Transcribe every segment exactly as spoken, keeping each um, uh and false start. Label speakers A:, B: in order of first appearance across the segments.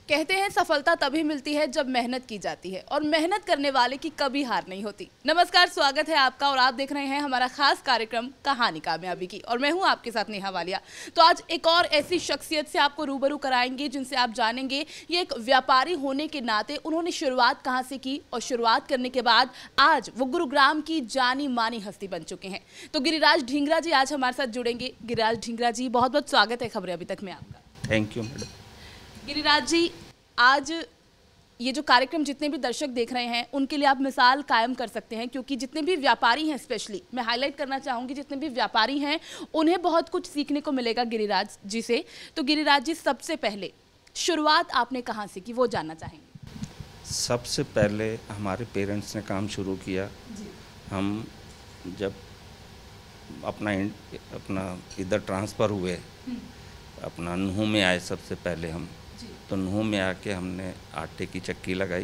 A: कहते हैं सफलता तभी मिलती है जब मेहनत की जाती है और मेहनत करने वाले की कभी हार नहीं होती। नमस्कार, स्वागत है आपका और आप देख रहे हैं हमारा खास कार्यक्रम कहानी कामयाबी की और मैं हूं आपके साथ नेहा वालिया। तो आज एक और ऐसी शख्सियत से आपको रूबरू कराएंगे जिनसे आप जानेंगे ये एक व्यापारी होने के नाते उन्होंने शुरुआत कहाँ से की और शुरुआत करने के बाद आज वो गुरुग्राम की जानी मानी हस्ती बन चुके हैं। तो गिरिराज ढींगरा जी आज हमारे साथ जुड़ेंगे। गिरिराज ढींगरा जी, बहुत बहुत स्वागत है खबरें अभी तक में आपका।
B: Thank you madam.
A: Giriraj ji, आज ये जो कार्यक्रम जितने भी दर्शक देख रहे हैं उनके लिए आप मिसाल कायम कर सकते हैं, क्योंकि जितने भी व्यापारी हैं, स्पेशली मैं हाईलाइट करना चाहूँगी, जितने भी व्यापारी हैं उन्हें बहुत कुछ सीखने को मिलेगा गिरिराज जी से। तो गिरिराज जी, सबसे पहले शुरुआत आपने कहाँ से की वो जानना चाहेंगे।
B: सबसे पहले हमारे पेरेंट्स ने काम शुरू किया। हम जब अपना अपना इधर ट्रांसफ़र हुए, अपना नूह में आए सबसे पहले हम, तो नूह में आके हमने आटे की चक्की लगाई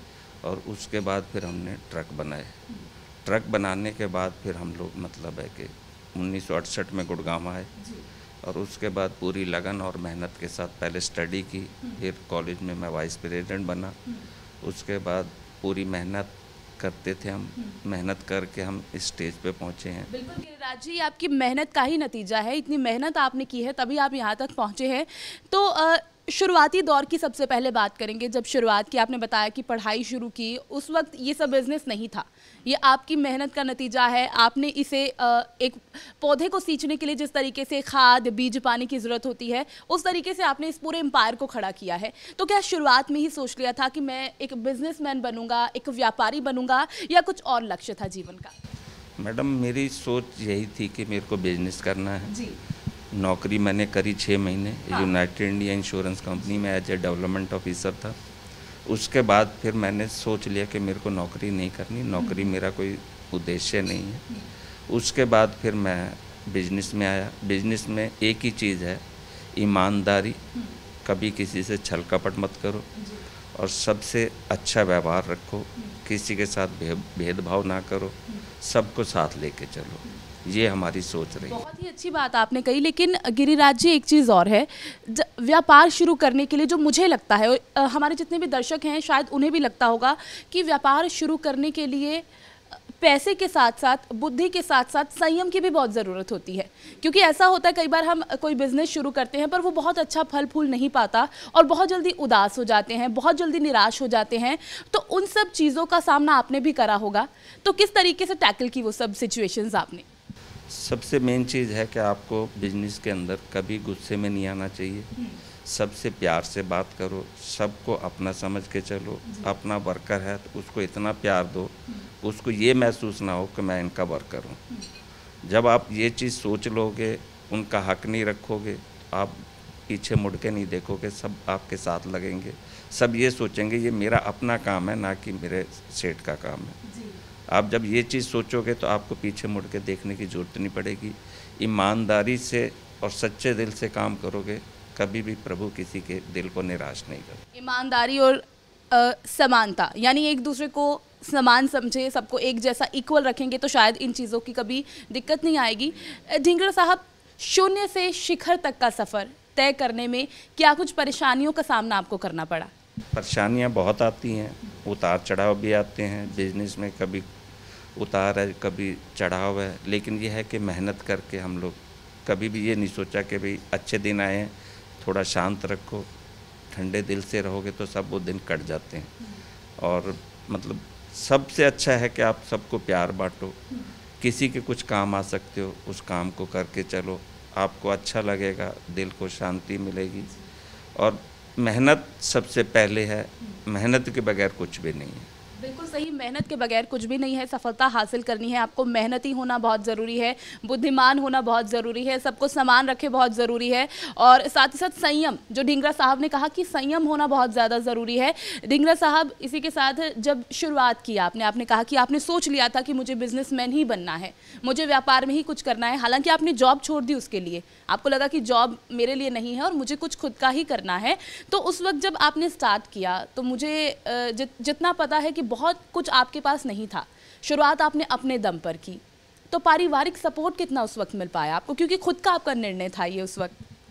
B: और उसके बाद फिर हमने ट्रक बनाए। ट्रक बनाने के बाद फिर हम लोग मतलब है कि उन्नीस सौ अड़सठ में गुड़गांव आए और उसके बाद पूरी लगन और मेहनत के साथ पहले स्टडी की, फिर कॉलेज में मैं वाइस प्रेसिडेंट बना। उसके बाद पूरी मेहनत करते थे हम, मेहनत करके हम इस स्टेज पे पहुँचे हैं।
A: बिल्कुल गिरिराज जी, आपकी मेहनत का ही नतीजा है, इतनी मेहनत आपने की है तभी आप यहाँ तक पहुँचे हैं। तो आ, शुरुआती दौर की सबसे पहले बात करेंगे। जब शुरुआत की, आपने बताया कि पढ़ाई शुरू की, उस वक्त ये सब बिजनेस नहीं था, ये आपकी मेहनत का नतीजा है। आपने इसे एक पौधे को सींचने के लिए जिस तरीके से खाद, बीज, पानी की ज़रूरत होती है, उस तरीके से आपने इस पूरे एम्पायर को खड़ा किया है। तो क्या शुरुआत में ही सोच लिया था कि मैं एक बिजनेसमैन बनूंगा, एक व्यापारी बनूंगा, या कुछ और लक्ष्य था जीवन का?
B: मैडम, मेरी सोच यही थी कि मेरे को बिजनेस करना है
A: जी।
B: नौकरी मैंने करी छः महीने
A: हाँ।
B: यूनाइटेड इंडिया इंश्योरेंस कंपनी में एज ए डेवलपमेंट ऑफिसर था। उसके बाद फिर मैंने सोच लिया कि मेरे को नौकरी नहीं करनी, नौकरी मेरा कोई उद्देश्य नहीं है। उसके बाद फिर मैं बिजनेस में आया। बिजनेस में एक ही चीज़ है, ईमानदारी, कभी किसी से छल कपट मत करो और सबसे अच्छा व्यवहार रखो, किसी के साथ भेदभाव ना करो, सबको साथ लेके चलो। ये हमारी सोच रही है।
A: बहुत ही अच्छी बात आपने कही। लेकिन गिरिराज जी, एक चीज़ और है, व्यापार शुरू करने के लिए जो मुझे लगता है, हमारे जितने भी दर्शक हैं शायद उन्हें भी लगता होगा कि व्यापार शुरू करने के लिए पैसे के साथ साथ, बुद्धि के साथ साथ संयम की भी बहुत ज़रूरत होती है। क्योंकि ऐसा होता है कई बार हम कोई बिज़नेस शुरू करते हैं पर वो बहुत अच्छा फल फूल नहीं पाता और बहुत जल्दी उदास हो जाते हैं, बहुत जल्दी निराश हो जाते हैं। तो उन सब चीज़ों का सामना आपने भी करा होगा, तो किस तरीके से टैकल की वो सब सिचुएशंस आपने?
B: सबसे मेन चीज़ है कि आपको बिजनेस के अंदर कभी गुस्से में नहीं आना चाहिए। सबसे प्यार से बात करो, सबको अपना समझ के चलो। अपना वर्कर है तो उसको इतना प्यार दो, उसको ये महसूस ना हो कि मैं इनका वर्कर हूँ। जब आप ये चीज़ सोच लोगे, उनका हक नहीं रखोगे, आप पीछे मुड़ के नहीं देखोगे, सब आपके साथ लगेंगे। सब ये सोचेंगे ये मेरा अपना काम है, ना कि मेरे सेठ का काम है। आप जब ये चीज़ सोचोगे तो आपको पीछे मुड़ के देखने की ज़रूरत नहीं पड़ेगी। ईमानदारी से और सच्चे दिल से काम करोगे, कभी भी प्रभु किसी के दिल को निराश नहीं करेगा।
A: ईमानदारी और आ, समानता, यानी एक दूसरे को समान समझे, सबको एक जैसा इक्वल रखेंगे तो शायद इन चीज़ों की कभी दिक्कत नहीं आएगी। ढींगरा साहब, शून्य से शिखर तक का सफ़र तय करने में क्या कुछ परेशानियों का सामना आपको करना पड़ा?
B: परेशानियाँ बहुत आती हैं, उतार चढ़ाव भी आते हैं बिजनेस में। कभी उतार है, कभी चढ़ाव है, लेकिन ये है कि मेहनत करके हम लोग कभी भी ये नहीं सोचा कि भाई अच्छे दिन आए हैं, थोड़ा शांत रखो, ठंडे दिल से रहोगे तो सब वो दिन कट जाते हैं। और मतलब सबसे अच्छा है कि आप सबको प्यार बांटो, किसी के कुछ काम आ सकते हो, उस काम को करके चलो, आपको अच्छा लगेगा, दिल को शांति मिलेगी। और मेहनत सबसे पहले है, मेहनत के बगैर कुछ भी नहीं है।
A: बिल्कुल सही, मेहनत के बगैर कुछ भी नहीं है। सफलता हासिल करनी है आपको, मेहनती होना बहुत ज़रूरी है, बुद्धिमान होना बहुत ज़रूरी है, सबको समान रखे बहुत ज़रूरी है, और साथ ही साथ संयम, जो ढींगरा साहब ने कहा कि संयम होना बहुत ज़्यादा ज़रूरी है। ढींगरा साहब, इसी के साथ जब शुरुआत की आपने आपने कहा कि आपने सोच लिया था कि मुझे बिजनेसमैन ही बनना है, मुझे व्यापार में ही कुछ करना है। हालांकि आपने जॉब छोड़ दी उसके लिए, आपको लगा कि जॉब मेरे लिए नहीं है और मुझे कुछ खुद का ही करना है। तो उस वक्त जब आपने स्टार्ट किया तो मुझे जित, जितना पता है कि बहुत कुछ आपके पास नहीं था, शुरुआत आपने अपने दम पर की, तो पारिवारिक सपोर्ट कितना उस वक्त मिल पाया आपको, क्योंकि खुद का आपका निर्णय था ये उस वक्त?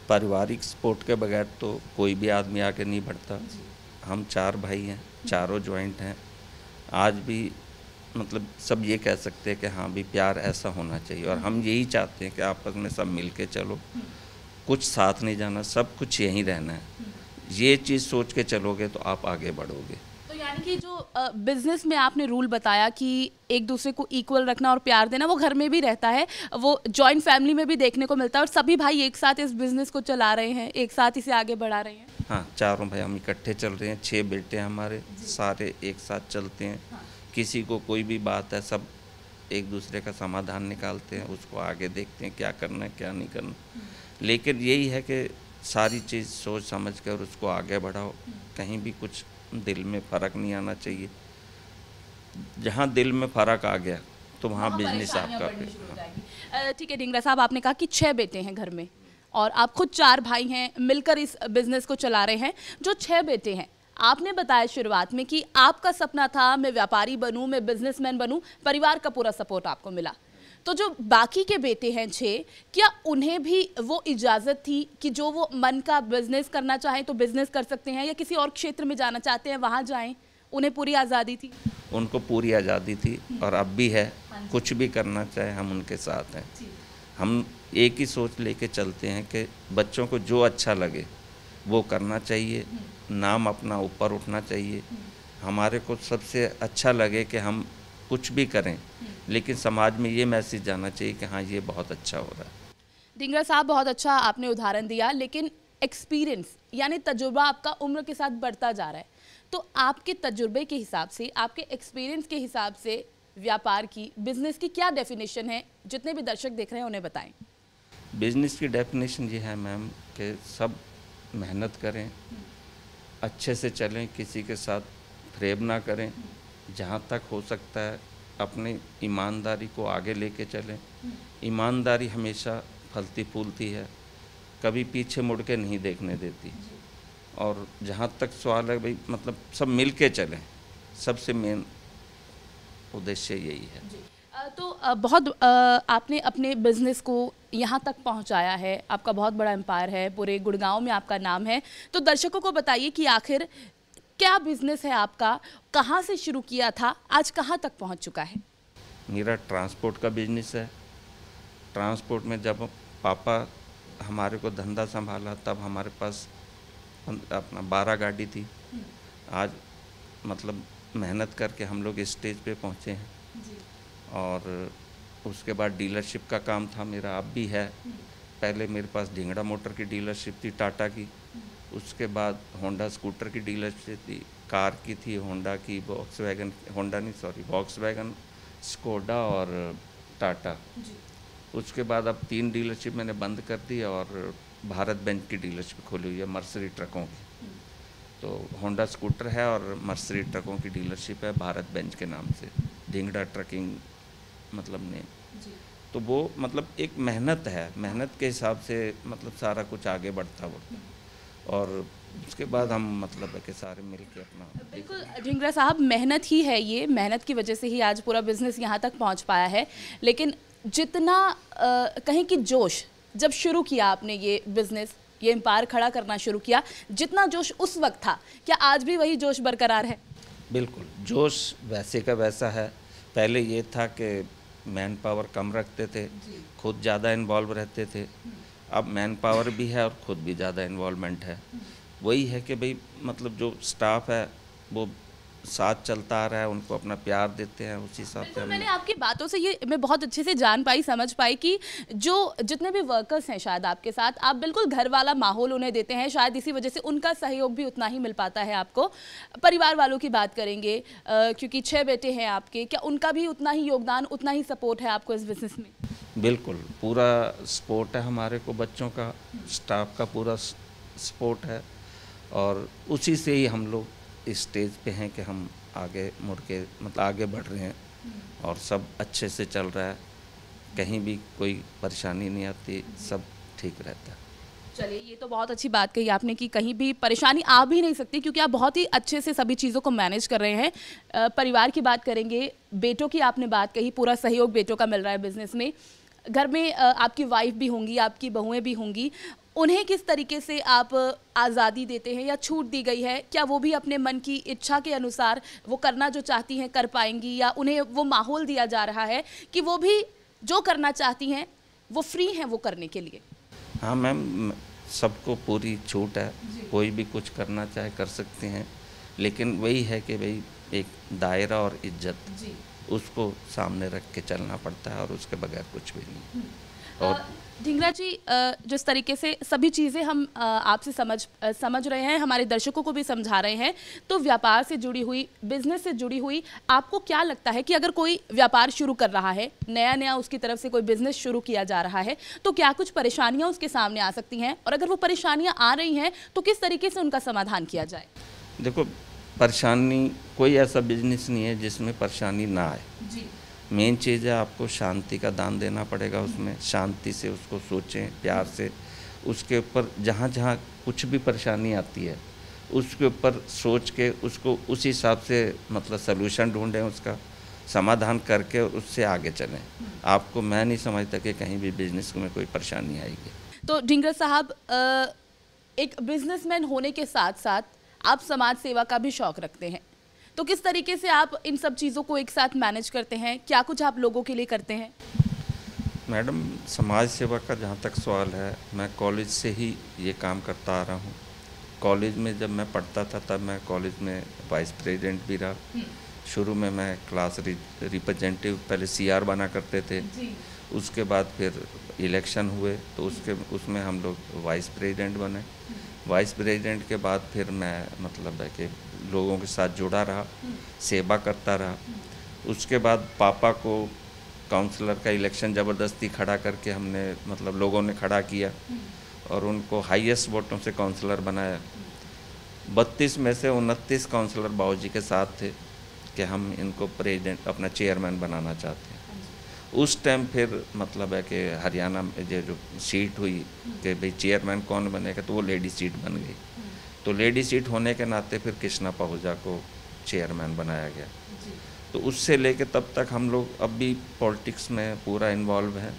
B: पारिवारिक सपोर्ट के बगैर तो कोई भी आदमी आगे नहीं बढ़ता। हम चार भाई हैं, चारों जॉइंट हैं। आज भी मतलब सब ये कह सकते हैं कि हाँ भी प्यार ऐसा होना चाहिए, और हम यही चाहते हैं कि आपस में सब मिल के चलो, कुछ साथ नहीं जाना, सब कुछ यहीं रहना है। ये चीज़ सोच के चलोगे तो आप आगे बढ़ोगे।
A: तो यानी कि जो बिजनेस में आपने रूल बताया कि एक दूसरे को इक्वल रखना और प्यार देना, वो घर में भी रहता है, वो जॉइंट फैमिली में भी देखने को मिलता है, और सभी भाई एक साथ इस बिजनेस को चला रहे हैं, एक साथ इसे आगे बढ़ा रहे हैं।
B: हाँ, चारों भाई हम इकट्ठे चल रहे हैं। छः बेटे हैं हमारे, सारे एक साथ चलते हैं। हाँ। किसी को कोई भी बात है, सब एक दूसरे का समाधान निकालते हैं, उसको आगे देखते हैं क्या करना है क्या नहीं करना। लेकिन यही है कि सारी चीज़ सोच समझ कर उसको आगे बढ़ाओ। कहीं भी कुछ दिल में फ़र्क नहीं आना चाहिए। जहाँ दिल में फ़र्क आ गया तो वहाँ बिजनेस आपका।
A: ठीक है ढींगरा साहब, आपने कहा कि छः बेटे हैं घर में और आप खुद चार भाई हैं, मिलकर इस बिजनेस को चला रहे हैं। जो छः बेटे हैं, आपने बताया शुरुआत में कि आपका सपना था मैं व्यापारी बनूं, मैं बिजनेसमैन बनूं, परिवार का पूरा सपोर्ट आपको मिला। तो जो बाकी के बेटे हैं छः, क्या उन्हें भी वो इजाज़त थी कि जो वो मन का बिजनेस करना चाहें तो बिजनेस कर सकते हैं, या किसी और क्षेत्र में जाना चाहते हैं वहाँ जाएं, उन्हें पूरी आज़ादी थी?
B: उनको पूरी आज़ादी थी और अब भी है। कुछ भी करना चाहे हम उनके साथ हैं। हम एक ही सोच लेके चलते हैं कि बच्चों को जो अच्छा लगे वो करना चाहिए, नाम अपना ऊपर उठना चाहिए। हमारे को सबसे अच्छा लगे कि हम कुछ भी करें, लेकिन समाज में ये मैसेज जाना चाहिए कि हाँ ये बहुत अच्छा हो रहा है।
A: ढींगरा साहब, बहुत अच्छा आपने उदाहरण दिया, लेकिन एक्सपीरियंस यानी तजुर्बा आपका उम्र के साथ बढ़ता जा रहा है। तो आपके तजुर्बे के हिसाब से, आपके एक्सपीरियंस के हिसाब से व्यापार की, बिजनेस की क्या डेफिनेशन है? जितने भी दर्शक देख रहे हैं उन्हें बताएं।
B: बिजनेस की डेफिनेशन ये है मैम कि सब मेहनत करें, अच्छे से चलें, किसी के साथ फ्रेब ना करें, जहाँ तक हो सकता है अपनी ईमानदारी को आगे लेके चलें। ईमानदारी हमेशा फलती फूलती है, कभी पीछे मुड़ के नहीं देखने देती। और जहाँ तक सवाल है भाई, मतलब सब मिल के चलें, सबसे मेन उद्देश्य यही है।
A: तो बहुत आपने अपने बिजनेस को यहाँ तक पहुँचाया है, आपका बहुत बड़ा एम्पायर है, पूरे गुड़गांव में आपका नाम है। तो दर्शकों को बताइए कि आखिर क्या बिजनेस है आपका, कहाँ से शुरू किया था, आज कहाँ तक पहुँच चुका है?
B: मेरा ट्रांसपोर्ट का बिजनेस है। ट्रांसपोर्ट में जब पापा हमारे को धंधा संभाला तब हमारे पास अपना बारह गाड़ी थी। आज मतलब मेहनत करके हम लोग स्टेज पे पहुँचे हैं। और उसके बाद डीलरशिप का काम था मेरा, अब भी है। पहले मेरे पास ढींगड़ा मोटर की डीलरशिप थी, टाटा की। उसके बाद होंडा स्कूटर की डीलरशिप थी, कार की थी, होंडा की, वॉक्सवैगन, होंडा नहीं सॉरी वॉक्सवैगन, स्कोडा और टाटा। उसके बाद अब तीन डीलरशिप मैंने बंद कर दी और भारत बेंज की डीलरशिप खोली हुई है, मर्सरी ट्रकों की। तो होंडा स्कूटर है और मर्सरी ट्रकों की डीलरशिप है भारत बेंज के नाम से, ढींगड़ा ट्रकिंग मतलब ने। तो वो मतलब एक मेहनत है, मेहनत के हिसाब से मतलब सारा कुछ आगे बढ़ता बढ़ता। और उसके बाद हम मतलब है कि सारे मिलके अपना।
A: बिल्कुल ढींगरा साहब, मेहनत ही है ये, मेहनत की वजह से ही आज पूरा बिजनेस यहाँ तक पहुँच पाया है। लेकिन जितना आ, कहीं की जोश, जब शुरू किया आपने ये बिजनेस, ये एम्पायर खड़ा करना शुरू किया, जितना जोश उस वक्त था, क्या आज भी वही जोश बरकरार है?
B: बिल्कुल, जोश वैसे का वैसा है। पहले ये था कि मैन पावर कम रखते थे, खुद ज़्यादा इन्वॉल्व रहते थे। अब मैन पावर भी है और ख़ुद भी ज़्यादा इन्वॉल्वमेंट है। वही है कि भाई मतलब जो स्टाफ है वो साथ चलता आ रहा है, उनको अपना प्यार देते हैं, उसी हिसाब से।
A: मैंने आपकी बातों से ये मैं बहुत अच्छे से जान पाई, समझ पाई कि जो जितने भी वर्कर्स हैं शायद आपके साथ, आप बिल्कुल घर वाला माहौल उन्हें देते हैं। शायद इसी वजह से उनका सहयोग भी उतना ही मिल पाता है आपको। परिवार वालों की बात करेंगे, आ, क्योंकि छः बेटे हैं आपके, क्या उनका भी उतना ही योगदान, उतना ही सपोर्ट है आपको इस बिजनेस में?
B: बिल्कुल, पूरा सपोर्ट है हमारे को, बच्चों का, स्टाफ का पूरा सपोर्ट है। और उसी से ही हम लोग इस स्टेज पे हैं कि हम आगे मुड़ के मतलब आगे बढ़ रहे हैं और सब अच्छे से चल रहा है, कहीं भी कोई परेशानी नहीं आती, सब ठीक रहता है।
A: चलिए, ये तो बहुत अच्छी बात कही आपने कि कहीं भी परेशानी आ भी नहीं सकती, क्योंकि आप बहुत ही अच्छे से सभी चीज़ों को मैनेज कर रहे हैं। परिवार की बात करेंगे, बेटों की आपने बात कही, पूरा सहयोग बेटों का मिल रहा है बिजनेस में। घर में आपकी वाइफ भी होंगी, आपकी बहुएँ भी होंगी, उन्हें किस तरीके से आप आज़ादी देते हैं या छूट दी गई है? क्या वो भी अपने मन की इच्छा के अनुसार वो करना जो चाहती हैं कर पाएंगी, या उन्हें वो माहौल दिया जा रहा है कि वो भी जो करना चाहती हैं वो फ्री हैं वो करने के लिए?
B: हाँ मैम, सबको पूरी छूट है, कोई भी कुछ करना चाहे कर सकते हैं, लेकिन वही है कि भाई एक दायरा और इज्जत उसको सामने रख के चलना पड़ता है और उसके बगैर कुछ भी नहीं। और
A: ढींगरा जी, जिस तरीके से सभी चीज़ें हम आपसे समझ समझ रहे हैं, हमारे दर्शकों को भी समझा रहे हैं, तो व्यापार से जुड़ी हुई, बिजनेस से जुड़ी हुई, आपको क्या लगता है कि अगर कोई व्यापार शुरू कर रहा है, नया नया उसकी तरफ से कोई बिजनेस शुरू किया जा रहा है, तो क्या कुछ परेशानियां उसके सामने आ सकती हैं, और अगर वो परेशानियां आ रही हैं तो किस तरीके से उनका समाधान किया जाए?
B: देखो, परेशानी, कोई ऐसा बिजनेस नहीं है जिसमें परेशानी ना आए।
A: जी।
B: मेन चीज़ है आपको शांति का दान देना पड़ेगा उसमें, शांति से उसको सोचें, प्यार से उसके ऊपर जहाँ जहाँ कुछ भी परेशानी आती है उसके ऊपर सोच के उसको उस हिसाब से मतलब सलूशन ढूंढें, उसका समाधान करके उससे आगे चलें। आपको, मैं नहीं समझता कि कहीं भी बिजनेस में कोई परेशानी आएगी।
A: तो ढींगरा साहब, एक बिजनेसमैन होने के साथ साथ आप समाज सेवा का भी शौक रखते हैं, तो किस तरीके से आप इन सब चीज़ों को एक साथ मैनेज करते हैं? क्या कुछ आप लोगों के लिए करते हैं?
B: मैडम, समाज सेवा का जहाँ तक सवाल है, मैं कॉलेज से ही ये काम करता आ रहा हूँ। कॉलेज में जब मैं पढ़ता था तब मैं कॉलेज में वाइस प्रेसिडेंट भी रहा। शुरू में मैं क्लास रिप्रेजेंटेटिव, पहले सीआर बना करते थे, उसके बाद फिर इलेक्शन हुए तो उसके उसमें हम लोग वाइस प्रेसिडेंट बने। वाइस प्रेसिडेंट के बाद फिर मैं मतलब है कि लोगों के साथ जुड़ा रहा, सेवा करता रहा। उसके बाद पापा को काउंसलर का इलेक्शन ज़बरदस्ती खड़ा करके हमने मतलब लोगों ने खड़ा किया और उनको हाईएस्ट वोटों से काउंसलर बनाया। बत्तीस में से उनतीस काउंसलर बाबूजी के साथ थे कि हम इनको प्रेसिडेंट, अपना चेयरमैन बनाना चाहते हैं। उस टाइम फिर मतलब है कि हरियाणा में जो जो सीट हुई कि भाई चेयरमैन कौन बनेगा, तो वो लेडी सीट बन गई। तो लेडी सीट होने के नाते फिर कृष्णा पहुजा को चेयरमैन बनाया गया। तो उससे लेके तब तक हम लोग अब भी पॉलिटिक्स में पूरा इन्वॉल्व हैं,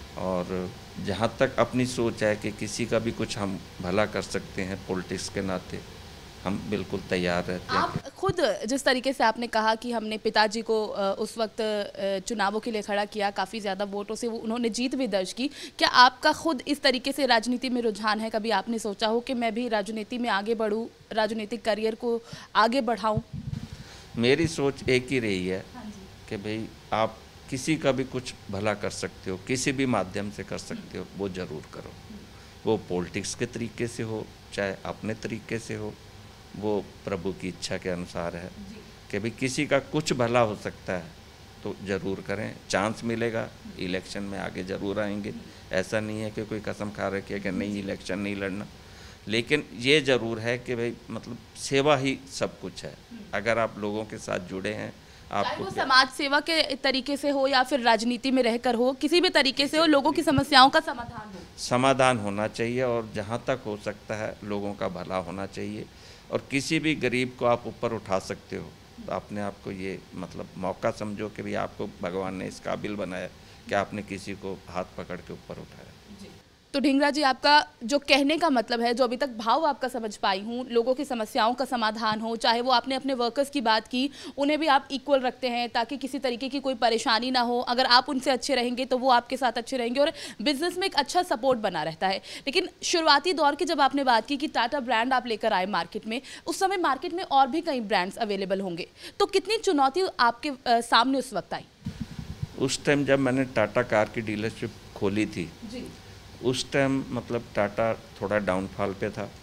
B: और जहाँ तक अपनी सोच है कि किसी का भी कुछ हम भला कर सकते हैं पॉलिटिक्स के नाते, हम बिल्कुल तैयार रहते हैं।
A: आप खुद जिस तरीके से आपने कहा कि हमने पिताजी को उस वक्त चुनावों के लिए खड़ा किया, काफ़ी ज़्यादा वोटों से वो उन्होंने जीत भी दर्ज की, क्या आपका खुद इस तरीके से राजनीति में रुझान है? कभी आपने सोचा हो कि मैं भी राजनीति में आगे बढ़ूं, राजनीतिक करियर को आगे बढ़ाऊं?
B: मेरी सोच एक ही रही है कि भाई आप किसी का भी कुछ भला कर सकते हो, किसी भी माध्यम से कर सकते हो, वो ज़रूर करो। वो पॉलिटिक्स के तरीके से हो, चाहे अपने तरीके से हो, वो प्रभु की इच्छा के अनुसार है कि भाई किसी का कुछ भला हो सकता है तो ज़रूर करें। चांस मिलेगा, इलेक्शन में आगे ज़रूर आएंगे। ऐसा नहीं है कि कोई कसम खा रखी है कि नहीं इलेक्शन नहीं लड़ना, लेकिन ये ज़रूर है कि भाई मतलब सेवा ही सब कुछ है। अगर आप लोगों के साथ जुड़े हैं, आपको
A: समाज सेवा के तरीके से हो या फिर राजनीति में रहकर हो, किसी भी तरीके से हो, लोगों की समस्याओं का समाधान हो
B: समाधान होना चाहिए, और जहाँ तक हो सकता है लोगों का भला होना चाहिए, और किसी भी गरीब को आप ऊपर उठा सकते हो। तो अपने आप को ये मतलब मौका समझो कि भाई आपको भगवान ने इस काबिल बनाया कि आपने किसी को हाथ पकड़ के ऊपर उठाया।
A: तो ढींगरा जी, आपका जो कहने का मतलब है, जो अभी तक भाव आपका समझ पाई हूँ, लोगों की समस्याओं का समाधान हो, चाहे वो आपने अपने वर्कर्स की बात की, उन्हें भी आप इक्वल रखते हैं ताकि किसी तरीके की कोई परेशानी ना हो। अगर आप उनसे अच्छे रहेंगे तो वो आपके साथ अच्छे रहेंगे, और बिजनेस में एक अच्छा सपोर्ट बना रहता है। लेकिन शुरुआती दौर की जब आपने बात की कि टाटा ब्रांड आप लेकर आए मार्केट में, उस समय मार्केट में और भी कई ब्रांड्स अवेलेबल होंगे, तो कितनी चुनौती आपके आ, सामने उस वक्त आई?
B: उस टाइम जब मैंने टाटा कार की डीलरशिप खोली थी
A: जी।
B: उस टाइम मतलब टाटा थोड़ा डाउनफॉल पे था,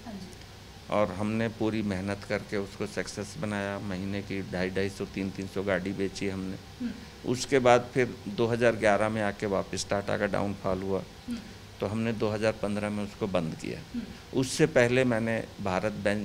B: और हमने पूरी मेहनत करके उसको सक्सेस बनाया। महीने की ढाई ढाई सौ तीन तीन सौ गाड़ी बेची हमने। उसके बाद फिर दो हज़ार ग्यारह में आके वापस टाटा का डाउनफॉल हुआ, तो हमने दो हज़ार पंद्रह में उसको बंद किया। उससे पहले मैंने भारत बेंज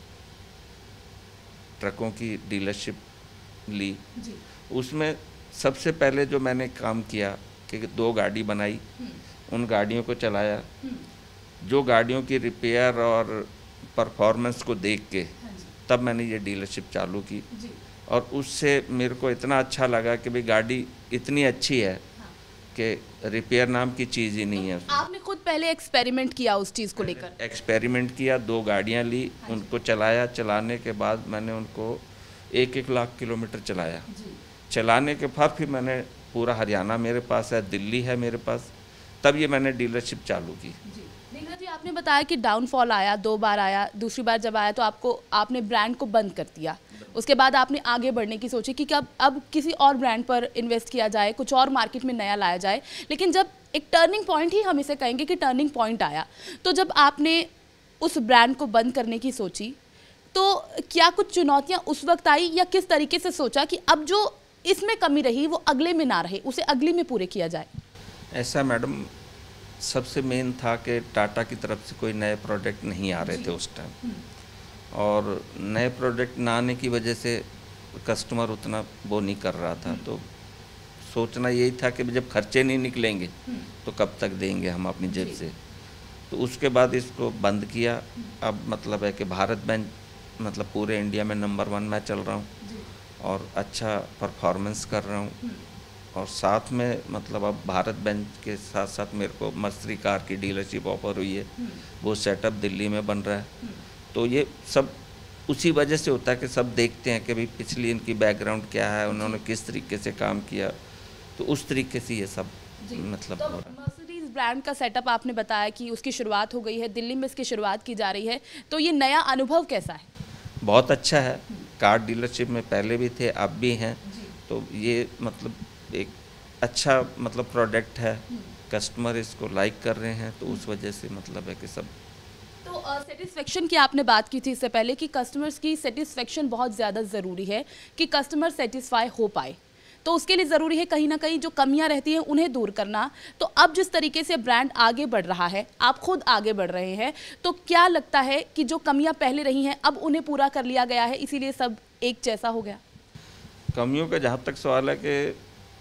B: ट्रकों की डीलरशिप ली। उसमें सबसे पहले जो मैंने काम किया कि दो गाड़ी बनाई, उन गाड़ियों को चलाया, जो गाड़ियों की रिपेयर और परफॉर्मेंस को देख के तब मैंने ये डीलरशिप चालू की। और उससे मेरे को इतना अच्छा लगा कि भाई गाड़ी इतनी अच्छी है कि रिपेयर नाम की चीज़ ही नहीं है।
A: आपने खुद पहले एक्सपेरिमेंट किया उस चीज़ को लेकर?
B: एक्सपेरिमेंट किया, दो गाड़ियाँ ली, उनको चलाया, चलाने के बाद मैंने उनको एक एक लाख किलोमीटर चलाया। चलाने के बाद फिर मैंने पूरा हरियाणा मेरे पास है, दिल्ली है मेरे पास, तब ये मैंने डीलरशिप चालू की।
A: नींगरा जी, आपने बताया कि डाउनफॉल आया, दो बार आया, दूसरी बार जब आया तो आपको आपने ब्रांड को बंद कर दिया। उसके बाद आपने आगे बढ़ने की सोची कि कब अब किसी और ब्रांड पर इन्वेस्ट किया जाए, कुछ और मार्केट में नया लाया जाए। लेकिन जब एक टर्निंग पॉइंट ही हम इसे कहेंगे कि टर्निंग पॉइंट आया, तो जब आपने उस ब्रांड को बंद करने की सोची तो क्या कुछ चुनौतियाँ उस वक्त आई, या किस तरीके से सोचा कि अब जो इसमें कमी रही वो अगले में ना रहे, उसे अगले में पूरे किया जाए?
B: ऐसा मैडम, सबसे मेन था कि टाटा की तरफ से कोई नए प्रोडक्ट नहीं आ रहे थे उस टाइम, और नए प्रोडक्ट ना आने की वजह से कस्टमर उतना वो नहीं कर रहा था। तो सोचना यही था कि जब खर्चे नहीं निकलेंगे तो कब तक देंगे हम अपनी जेब से। तो उसके बाद इसको बंद किया। अब मतलब है कि भारत बेंच मतलब पूरे इंडिया में नंबर वन में चल रहा हूँ और अच्छा परफॉर्मेंस कर रहा हूँ। और साथ में मतलब अब भारत बेंच के साथ साथ मेरे को मर्सिडीज कार की डीलरशिप ऑफर हुई है, वो सेटअप दिल्ली में बन रहा है। तो ये सब उसी वजह से होता है कि सब देखते हैं कि भाई पिछली इनकी बैकग्राउंड क्या है, उन्होंने किस तरीके से काम किया, तो उस तरीके से ये सब मतलब
A: तो
B: हो रहा है।
A: मर्सिडीज ब्रांड का सेटअप आपने बताया कि उसकी शुरुआत हो गई है, दिल्ली में इसकी शुरुआत की जा रही है, तो ये नया अनुभव कैसा है?
B: बहुत अच्छा है। कार डीलरशिप में पहले भी थे, अब भी हैं, तो ये मतलब एक अच्छा मतलब प्रोडक्ट है, कस्टमर इसको लाइक कर रहे हैं, तो उस वजह से मतलब है कि सब।
A: तो सेटिस्फेक्शन की आपने बात की थी इससे पहले कि कस्टमर्स की सेटिस्फेक्शन बहुत ज़्यादा ज़रूरी है कि कस्टमर सेटिस्फाई हो पाए, तो उसके लिए ज़रूरी है कहीं ना कहीं जो कमियां रहती हैं उन्हें दूर करना। तो अब जिस तरीके से ब्रांड आगे बढ़ रहा है, आप खुद आगे बढ़ रहे हैं, तो क्या लगता है कि जो कमियां पहले रही हैं अब उन्हें पूरा कर लिया गया है, इसीलिए सब एक जैसा हो गया?
B: कमियों का जहाँ तक सवाल है कि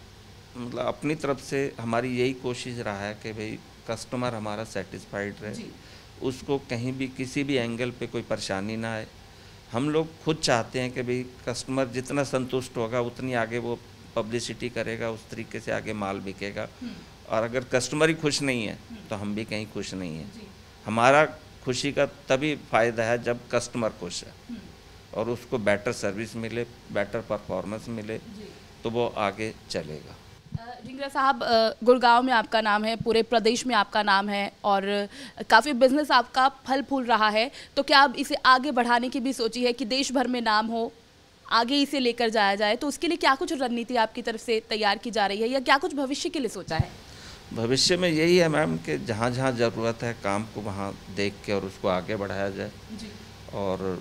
B: मतलब अपनी तरफ से हमारी यही कोशिश रहा है कि भाई कस्टमर हमारा सेटिस्फाइड रहे, उसको कहीं भी किसी भी एंगल पे कोई परेशानी ना आए। हम लोग खुद चाहते हैं कि भाई कस्टमर जितना संतुष्ट होगा उतनी आगे वो पब्लिसिटी करेगा, उस तरीके से आगे माल बिकेगा। और अगर कस्टमर ही खुश नहीं है तो हम भी कहीं खुश नहीं हैं। हमारा खुशी का तभी फ़ायदा है जब कस्टमर खुश है और उसको बेटर सर्विस मिले, बेटर परफॉर्मेंस मिले, तो वो आगे चलेगा।
A: ढींगरा साहब, गुड़गांव में आपका नाम है, पूरे प्रदेश में आपका नाम है और काफ़ी बिजनेस आपका फल फूल रहा है, तो क्या अब इसे आगे बढ़ाने की भी सोची है कि देश भर में नाम हो, आगे इसे लेकर जाया जाए? तो उसके लिए क्या कुछ रणनीति आपकी तरफ से तैयार की जा रही है या क्या कुछ भविष्य के लिए सोचा है?
B: भविष्य में यही है मैम कि जहाँ जहाँ ज़रूरत है काम को वहाँ देख के और उसको आगे बढ़ाया जाए।
A: जी।
B: और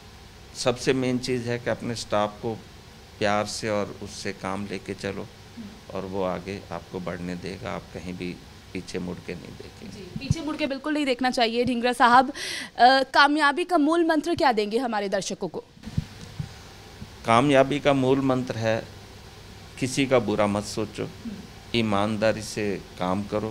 B: सबसे मेन चीज़ है कि अपने स्टाफ को प्यार से और उससे काम लेके चलो और वो आगे आपको बढ़ने देगा, आप कहीं भी पीछे मुड़ के नहीं देखेंगे।
A: जी, पीछे मुड़ के बिल्कुल नहीं देखना चाहिए। ढींगरा साहब, कामयाबी का मूल मंत्र क्या देंगे हमारे दर्शकों को?
B: कामयाबी का मूल मंत्र है किसी का बुरा मत सोचो, ईमानदारी से काम करो,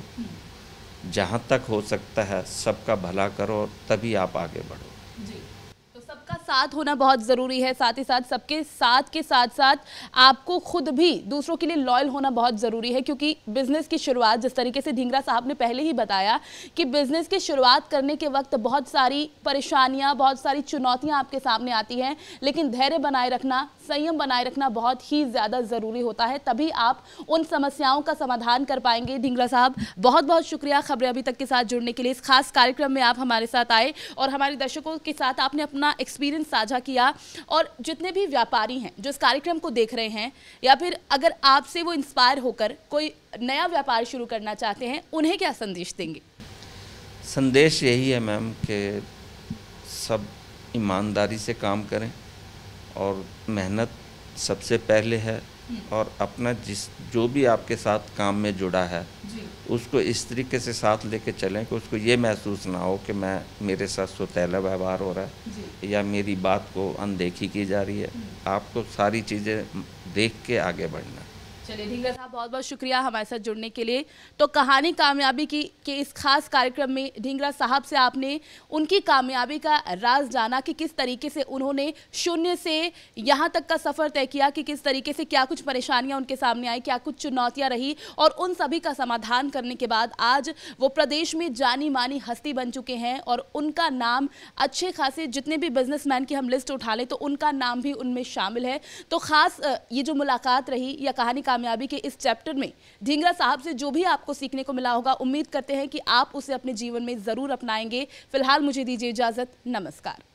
B: जहाँ तक हो सकता है सबका भला करो, तभी आप आगे बढ़ो।
A: जी, तो सबका साथ होना बहुत ज़रूरी है, साथ ही साथ सबके साथ के साथ साथ आपको खुद भी दूसरों के लिए लॉयल होना बहुत ज़रूरी है, क्योंकि बिज़नेस की शुरुआत जिस तरीके से ढींगरा साहब ने पहले ही बताया कि बिज़नेस की शुरुआत करने के वक्त बहुत सारी परेशानियां, बहुत सारी चुनौतियां आपके सामने आती हैं, लेकिन धैर्य बनाए रखना, संयम बनाए रखना बहुत ही ज़्यादा ज़रूरी होता है, तभी आप उन समस्याओं का समाधान कर पाएंगे। ढींगरा साहब, बहुत बहुत शुक्रिया खबरें अभी तक के साथ जुड़ने के लिए। इस खास कार्यक्रम में आप हमारे साथ आए और हमारे दर्शकों के साथ आपने अपना एक्सपीरियंस साझा किया। और जितने भी व्यापारी हैं जो इस कार्यक्रम को देख रहे हैं, या फिर अगर आपसे वो इंस्पायर होकर कोई नया व्यापार शुरू करना चाहते हैं, उन्हें क्या संदेश देंगे?
B: संदेश यही है मैम कि सब ईमानदारी से काम करें और मेहनत सबसे पहले है, और अपना जिस जो भी आपके साथ काम में जुड़ा है उसको इस तरीके से साथ लेके चलें कि उसको ये महसूस ना हो कि मैं मेरे साथ सौतेला व्यवहार हो रहा है या मेरी बात को अनदेखी की जा रही है। आपको सारी चीज़ें देख के आगे बढ़ना।
A: चलिए ढींगरा साहब, बहुत बहुत शुक्रिया हमारे साथ जुड़ने के लिए। तो कहानी कामयाबी की के इस खास कार्यक्रम में ढींगरा साहब से आपने उनकी कामयाबी का राज जाना कि किस तरीके से उन्होंने शून्य से यहाँ तक का सफ़र तय किया, कि किस तरीके से क्या कुछ परेशानियाँ उनके सामने आई, क्या कुछ चुनौतियाँ रही, और उन सभी का समाधान करने के बाद आज वो प्रदेश में जानी मानी हस्ती बन चुके हैं। और उनका नाम अच्छे खासे जितने भी बिजनेसमैन की हम लिस्ट उठा लें तो उनका नाम भी उनमें शामिल है। तो ख़ास ये जो मुलाकात रही या कहानी कामयाबी के इस चैप्टर में ढींगरा साहब से जो भी आपको सीखने को मिला होगा, उम्मीद करते हैं कि आप उसे अपने जीवन में ज़रूर अपनाएंगे। फिलहाल मुझे दीजिए इजाज़त, नमस्कार।